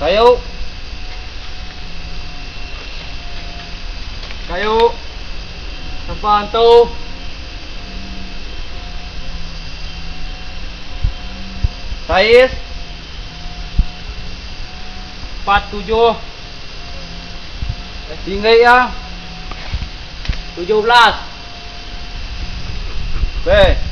Kayu. Kayu. Sampah tu. Saiz 47. Tinggi ya 17. Oke.